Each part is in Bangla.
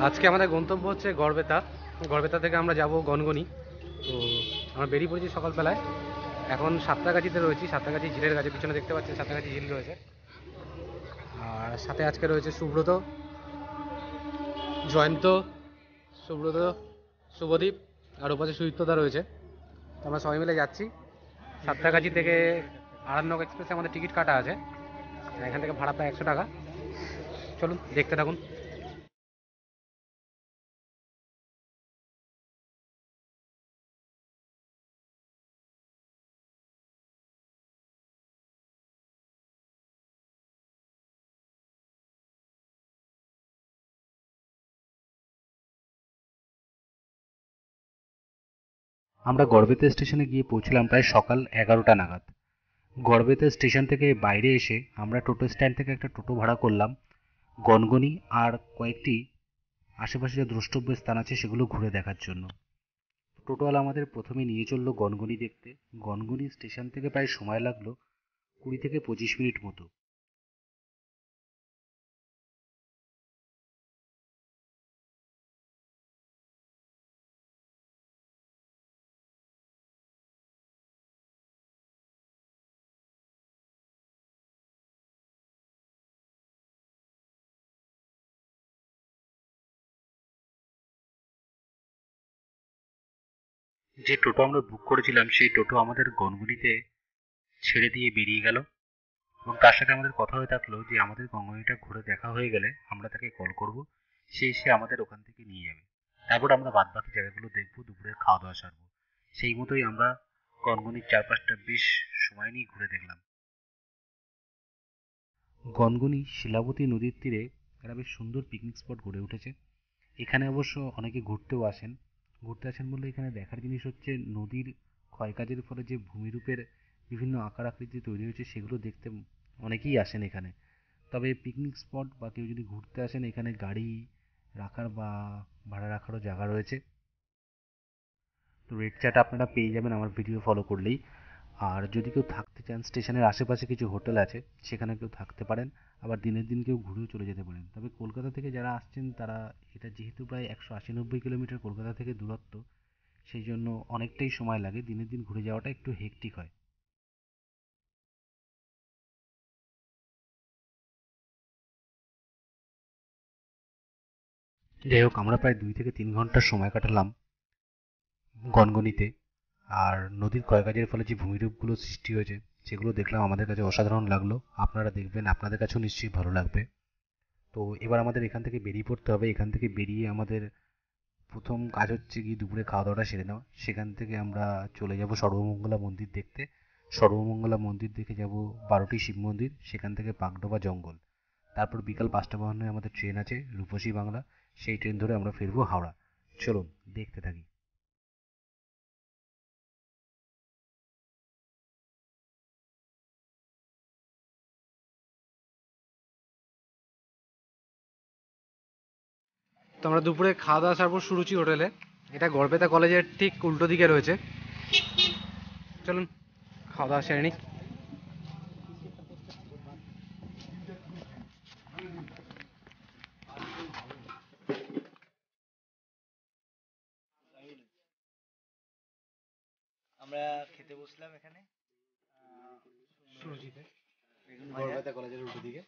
আজকে আমাদের গন্তব্য হচ্ছে গড়বেতা। গড়বেতা থেকে আমরা যাব গনগনি। তো আমরা বেরিয়ে পড়েছি সকালবেলায়। এখন সাঁতরাগাছিতে রয়েছি, সাঁতরাগাছি ঝিলের কাছে। পিছনে দেখতে পাচ্ছেন সাঁতরাগাছি ঝিল রয়েছে। আর সাথে আজকে রয়েছে সুব্রত, জয়ন্ত, সুব্রত, শুভদীপ, আর ওপাশে সুচিত্রদা রয়েছে। তো আমরা সবাই মিলে যাচ্ছি। সাঁতরাগাছি থেকে আরামনগর এক্সপ্রেসে আমাদের টিকিট কাটা আছে। এখান থেকে ভাড়া প্রায় 100 টাকা। চলুন দেখতে থাকুন। আমরা গড়বেতা স্টেশনে গিয়ে পৌঁছলাম প্রায় সকাল 11টা নাগাদ। গড়বেতা স্টেশন থেকে বাইরে এসে আমরা টোটো স্ট্যান্ড থেকে একটা টোটো ভাড়া করলাম গনগনি আর কয়েকটি আশেপাশে যে দ্রষ্টব্য স্থান আছে সেগুলো ঘুরে দেখার জন্য। টোটোওয়ালা আমাদের প্রথমে নিয়ে চললো গনগনি দেখতে। গনগনি স্টেশন থেকে প্রায় সময় লাগলো 20 থেকে 25 মিনিট মতো। যে টোটো আমরা বুক করেছিলাম সেই টোটো আমাদের গনগনিতে ছেড়ে দিয়ে বেরিয়ে গেল, এবং তার সাথে আমাদের কথা হয়ে থাকলো যে আমাদের গনগনিটা ঘুরে দেখা হয়ে গেলে আমরা তাকে কল করব, সে এসে আমাদের ওখান থেকে নিয়ে যাবে। তারপর আমরা বাদবাকি জায়গাগুলো দেখবো, দুপুরের খাওয়া দাওয়া সারবো। সেই মতোই আমরা গনগনির চারপাশটা বেশ সময় নিয়ে ঘুরে দেখলাম। গনগনি শিলাবতী নদীর তীরে একটা বেশ সুন্দর পিকনিক স্পট গড়ে উঠেছে। এখানে অবশ্য অনেকে ঘুরতে আসেন বললে এখানে দেখার জিনিস হচ্ছে নদীর ক্ষয়কাজের ফলে যে ভূমিরূপের বিভিন্ন আকার আকৃতি তৈরি হয়েছে সেগুলো দেখতে অনেকেই আসেন এখানে। তবে পিকনিক স্পট বা কেউ যদি ঘুরতে আসেন, এখানে গাড়ি রাখার বা ভাড়া রাখারও জায়গা রয়েছে। তো রেট চার্ট আপনারা পেয়ে যাবেন আমার ভিডিও ফলো করলেই। আর যদি কেউ থাকতে চান, স্টেশনের আশেপাশে কিছু হোটেল আছে, সেখানে কেউ থাকতে পারেন। আবার দিনের দিন কেউ ঘুরেও চলে যেতে পারেন। তবে কলকাতা থেকে যারা আসছেন তারা, এটা যেহেতু প্রায় 180-90 কিলোমিটার কলকাতা থেকে দূরত্ব, সেই জন্য অনেকটাই সময় লাগে। দিনের দিন ঘুরে যাওয়াটা একটু হেক্টিক হয়। যাই হোক, আমরা প্রায় 2 থেকে 3 ঘন্টার সময় কাটালাম গনগনিতে। আর নদীর ক্ষয়কাজের ফলে যে ভূমিরূপগুলো সৃষ্টি হয়েছে সেগুলো দেখলাম, আমাদের কাছে অসাধারণ লাগলো। আপনারা দেখবেন, আপনাদের কাছেও নিশ্চয়ই ভালো লাগবে। তো এবার আমাদের এখান থেকে বেরিয়ে পড়তে হবে। এখান থেকে বেরিয়ে আমাদের প্রথম কাজ হচ্ছে গিয়ে দুপুরে খাওয়া দাওয়াটা সেরে নেওয়া। সেখান থেকে আমরা চলে যাব সর্বমঙ্গলা মন্দির দেখতে। সর্বমঙ্গলা মন্দির দেখে যাব 12টি শিব মন্দির, সেখান থেকে বাগডোবা জঙ্গল। তারপর বিকাল 5টা 52 আমাদের ট্রেন আছে রূপসী বাংলা, সেই ট্রেন ধরে আমরা ফিরবো হাওড়া। চলুন দেখতে থাকি। তো আমরা দুপুরে খাওয়া দাওয়া সারবো সুরুচি হোটেলে। এটা গড়বেতা কলেজের ঠিক উল্টো দিকে রয়েছে। চলুন খাওয়া দাওয়া সেরে নিই। আমরা খেতে বসলাম এখানে সুরুচিতে, বেগুন ভাজা। গড়বেতা কলেজের উল্টো দিকে।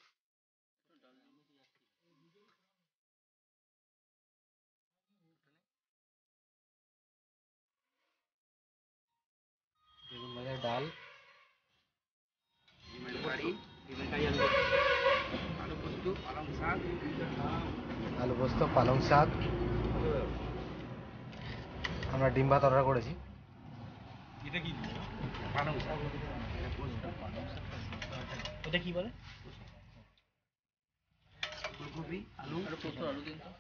বেগুন ভাজা, ডাল, ডিমের কারি, ডিমের কারি আলু পোস্ত, পালং শাক। আলু পোস্ত, পালং শাক। আমরা ডিম ভাত অর্ডার করেছি। এটা কি পালং শাক? এটা কি বলে? ফুলকপি, আলু আর পোস্ত, আলু দিন তো।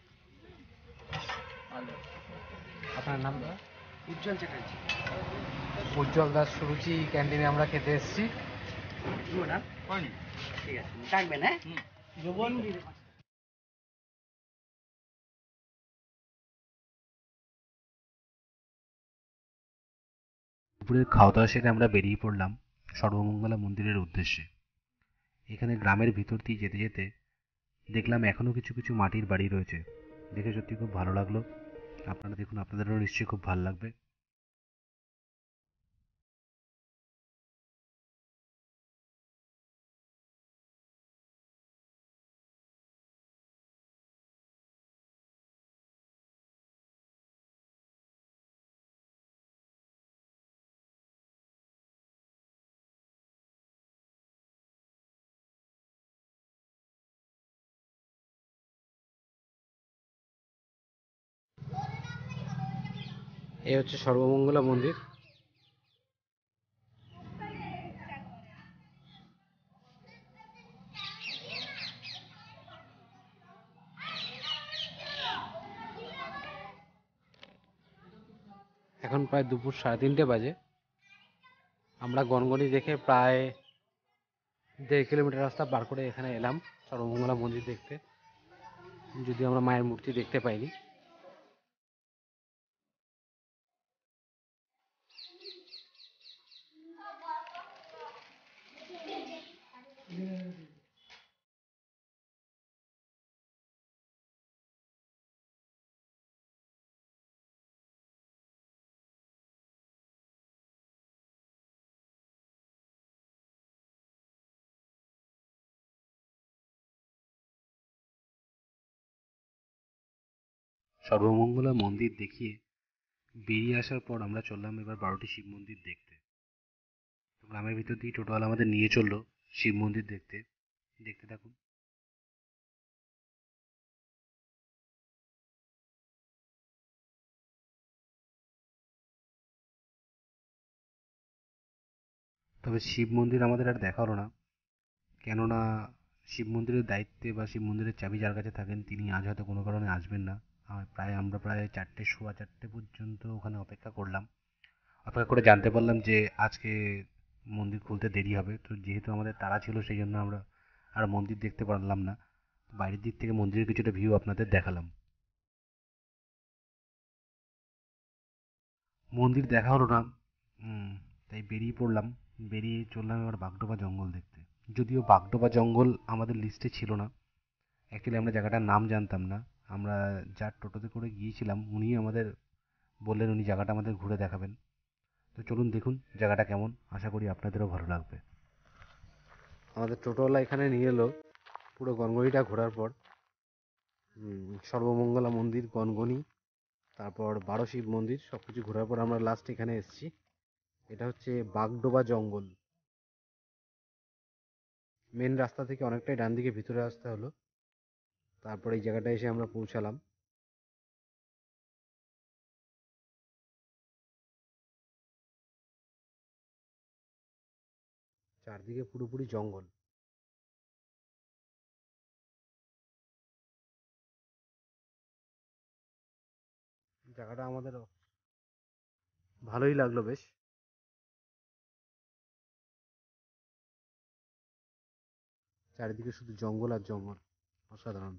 আলু। আপনার নাম দাদা? উজ্জ্বল চ্যাটার্জি। উজ্জ্বল দাস সুরুচি ক্যান্টিনে আমরা খেতে এসেছি। কি অর্ডার করেনি? ঠিক আছে, ডাকবেন। হ্যাঁ, যৌবন। দুপুরের খাওয়া দাওয়া সেরে আমরা বেরিয়ে পড়লাম সর্বমঙ্গলা মন্দিরের উদ্দেশ্যে। এখানে গ্রামের ভিতর দিয়ে যেতে যেতে দেখলাম এখনো কিছু কিছু মাটির বাড়ি রয়েছে। দেখে সত্যি খুব ভালো লাগলো। আপনারা দেখুন, আপনাদেরও নিশ্চয়ই খুব ভালো লাগবে। এই হচ্ছে সর্বমঙ্গলা মন্দির। এখন প্রায় দুপুর 3:30 বাজে। আমরা গনগনি দেখে প্রায় 1.5 কিলোমিটার রাস্তা পার করে এখানে এলাম সর্বমঙ্গলা মন্দির দেখতে, যদিও আমরা মায়ের মূর্তি দেখতে পাইনি। সর্বমঙ্গলা মন্দির দেখিয়ে বেরিয়ে আসার পর আমরা চললাম এবার 12টি শিব মন্দির দেখতে। তো গ্রামের ভিতর দিয়ে টোটোওয়ালা আমাদের নিয়ে চললো শিব মন্দির দেখতে। দেখতে থাকুন। তবে শিব মন্দির আমাদের আর দেখা হলো না, কেননা শিব মন্দিরের দায়িত্বে বা শিব মন্দিরের চাবি যার কাছে থাকেন তিনি আজ হয়তো কোনো কারণে আসবেন না। আমরা প্রায় 4টে, সোয়া 4টে পর্যন্ত ওখানে অপেক্ষা করলাম। অপেক্ষা করে জানতে পারলাম যে আজকে মন্দির খুলতে দেরি হবে। তো যেহেতু আমাদের তাড়া ছিল সেই জন্য আমরা আর মন্দির দেখতে পারলাম না। বাইরের দিক থেকে মন্দিরের কিছুটা ভিউ আপনাদের দেখালাম। মন্দির দেখা হলো না, তাই বেরিয়ে পড়লাম। বেরিয়ে চললাম এবার বাগডোবা জঙ্গল দেখতে। যদিও বাগডোবা জঙ্গল আমাদের লিস্টে ছিল না, অ্যাকচুয়ালি আমরা জায়গাটার নাম জানতাম না। আমরা যার টোটোতে করে গিয়েছিলাম উনিই আমাদের বললেন উনি জায়গাটা আমাদের ঘুরে দেখাবেন। তো চলুন দেখুন জায়গাটা কেমন, আশা করি আপনাদেরও ভালো লাগবে। আমাদের টোটোওয়ালা এখানে নিয়ে এলো পুরো গনগনিটা ঘোরার পর। সর্বমঙ্গলা মন্দির, গনগনি, তারপর 12 শিব মন্দির সব কিছু ঘোরার পর আমরা লাস্ট এখানে এসেছি। এটা হচ্ছে বাগডোবা জঙ্গল। মেন রাস্তা থেকে অনেকটাই ডান দিকে ভিতরে আসতে হলো, তারপর এই জায়গাটায় এসে আমরা পৌঁছালাম। চারদিকে পুরোপুরি জঙ্গল। জায়গাটা আমাদের ভালোই লাগলো বেশ। চারিদিকে শুধু জঙ্গল আর জঙ্গল, অসাধারণ।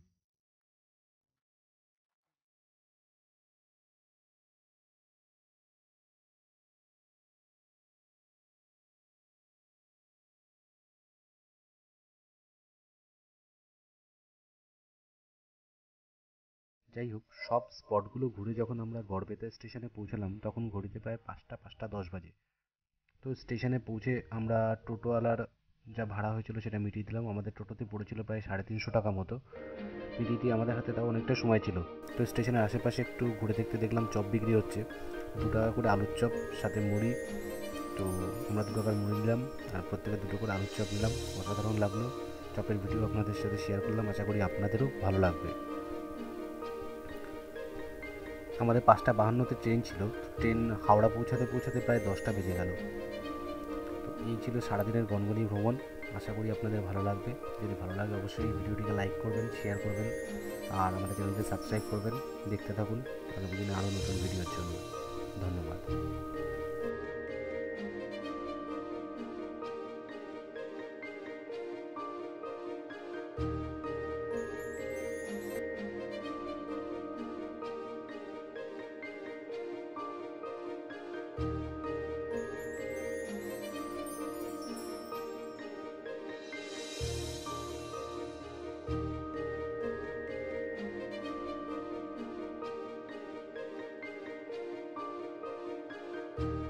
যাই হোক, সব স্পটগুলো ঘুরে যখন আমরা গড়বেতা স্টেশনে পৌঁছালাম তখন ঘড়িতে প্রায় 5টা 10 বাজে। তো স্টেশনে পৌঁছে আমরা টোটোওয়ালার যা ভাড়া হয়েছিল সেটা মিটিয়ে দিলাম। আমাদের টোটোতে পড়েছিল প্রায় 350 টাকা মতো। মিটিয়ে দিয়ে আমাদের হাতে তাও অনেকটা সময় ছিল। তো স্টেশনের আশেপাশে একটু ঘুরে দেখতে দেখলাম চপ বিক্রি হচ্ছে, 2 টাকা করে আলুর চপ সাথে মুড়ি। তো আমরা 2 টাকার মুড়ি নিলাম আর প্রত্যেকে 2টো করে আলুর চপ নিলাম। অসাধারণ লাগলো। চপের ভিডিও আপনাদের সাথে শেয়ার করলাম, আশা করি আপনাদেরও ভালো লাগবে। আমাদের 5টা 52-তে ট্রেন ছিল। ট্রেন হাওড়া পৌঁছাতে পৌঁছাতে প্রায় 10টা বেজে গেল। তো এই ছিল সারাদিনের গনগনি ভ্রমণ। আশা করি আপনাদের ভালো লাগবে। যদি ভালো লাগে অবশ্যই এই ভিডিওটিকে লাইক করবেন, শেয়ার করবেন আর আমাদের চ্যানেলকে সাবস্ক্রাইব করবেন। দেখতে থাকুন আগামী দিনে আরও নতুন ভিডিওর জন্য। ধন্যবাদ।